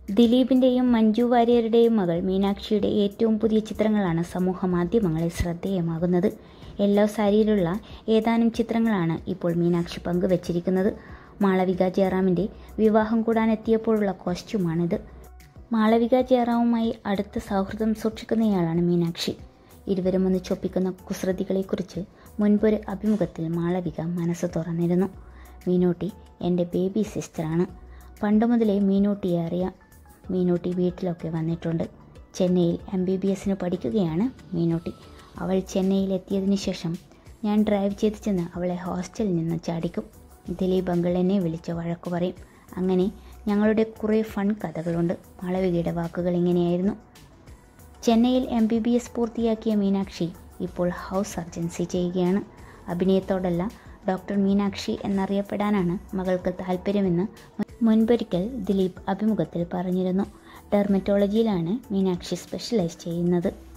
ദിലീപിൻ്റെയും മഞ്ജു വാര്യരുടെയും മകൾ മീനാക്ഷിയുടെ ഏറ്റവും പുതിയ ചിത്രങ്ങളാണ് സമൂഹ മാധ്യമങ്ങളിൽ ശ്രദ്ധേയമാകുന്നത്. യെല്ലോ സാരിയിലുള്ള ഏതാനും ചിത്രങ്ങളാണ് ഇപ്പോൾ മീനാക്ഷി പങ്കുവച്ചിരിക്കുന്നത്. മാളവിക ജയറാമിൻ്റെ വിവാഹം കൂടാനെത്തിയപ്പോഴുള്ള കോസ്റ്റ്യൂമാണിത്. മാളവിക ജയറാമുമായി അടുത്ത സൗഹൃദം സൂക്ഷിക്കുന്നയാളാണ് മീനാക്ഷി. ഇരുവരും ഒന്നിച്ചൊപ്പിക്കുന്ന കുസൃതികളെക്കുറിച്ച് മുൻപൊരു അഭിമുഖത്തിൽ മാളവിക മനസ്സ് തുറന്നിരുന്നു. മീനൂട്ടി എൻ്റെ ബേബി സിസ്റ്ററാണ്. പണ്ട് മുതലേ മീനൂട്ടിയെ അറിയാം. മീനൂട്ടി വീട്ടിലൊക്കെ വന്നിട്ടുണ്ട്. ചെന്നൈയിൽ MBBS പഠിക്കുകയാണ് മീനൂട്ടി. അവൾ ചെന്നൈയിലെത്തിയതിനു ശേഷം ഞാൻ ഡ്രൈവ് ചെയ്ത് ചെന്ന് അവളെ ഹോസ്റ്റലിൽ നിന്ന് ചാടിക്കും. ദിലീപ് അങ്കിൾ എന്നെ വിളിച്ച് വഴക്കു പറയും. അങ്ങനെ ഞങ്ങളുടെ കുറേ ഫൺ കഥകളുണ്ട്. മാളവികയുടെ വാക്കുകൾ ഇങ്ങനെയായിരുന്നു. ചെന്നൈയിൽ MBBS പൂർത്തിയാക്കിയ മീനാക്ഷി ഇപ്പോൾ ഹൗസ് സർജൻസി ചെയ്യുകയാണ്. അഭിനയത്തോടല്ല ഡോക്ടർ മീനാക്ഷി എന്നറിയപ്പെടാനാണ് മകൾക്ക് താല്പര്യമെന്ന് മുൻപൊരിക്കൽ ദിലീപ് അഭിമുഖത്തിൽ പറഞ്ഞിരുന്നു. ഡെർമറ്റോളജിയിലാണ് മീനാക്ഷി സ്പെഷ്യലൈസ് ചെയ്യുന്നത്.